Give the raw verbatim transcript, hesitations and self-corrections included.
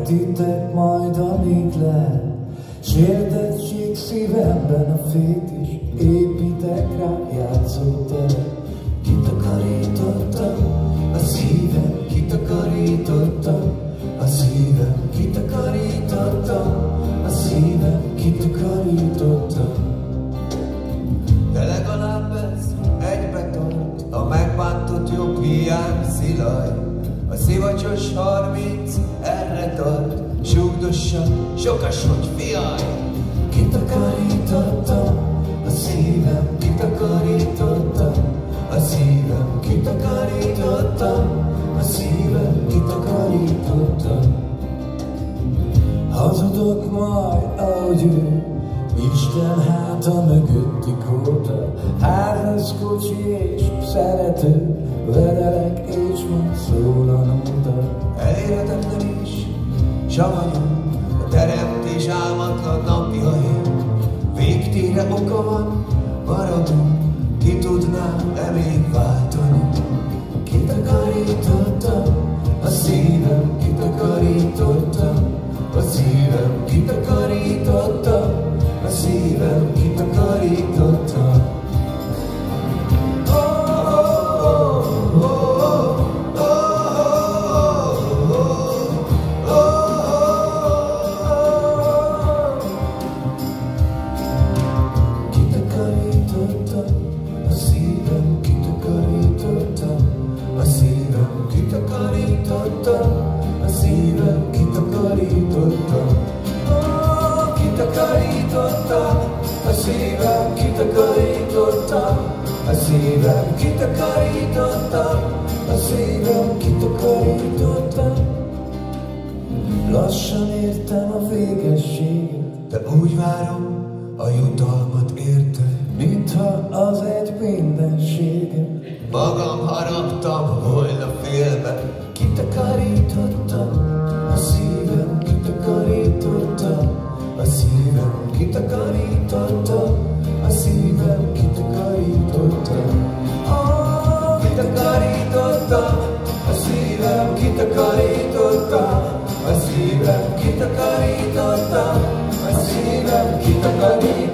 Értitek majd, amíg lehet. Sértettség szívemben a fétis, építek rá játszóteret. Kitakarítottam a szívem, kitakarítottam a szívem, kitakarítottam a szívem, kitakarítottam. De legalább ez egybe tart, a megbántott jobb hiány szilaj. A szivacsos harminc erre tart, sugdossa, sokas vagy fiaj. Kitakarítottam a szívem, kitakarítottam a szívem, kitakarítottam a szívem, kitakarítottam. Hazudok majd, ahogy ő, Isten háta mögötti kóta. Házkocsi és szerető, vedelek és majd szól a nóta. Elérhetetlen is, savanyú, a teremtés álmatlan napjain. Végtére oka van, maradunk, ki tudná-e még váltani? Kitakarítottam a szívem, kitakarítottam a szívem, kitakarítottam a szívem, kitakarítottam. Kitakarítottam a szívem, kitakarítottam. Oh, kitakarítottam a szívem, kitakarítottam a szívem, kitakarítottam a szívem, kitakarítottam. Lassan értem a végességet, de úgy várom a jutalmat érte, mintha az egy mindenséget. Magam haraptam volna félbe. Kitakarítottam a szívem, kitakarítottam a szívem, kitakarítottam a szívem, kitakarítottam. Oh, kitakarítottam a szívem, kitakarítottam a szívem, kitakarítottam a szívem, kitakarítottam.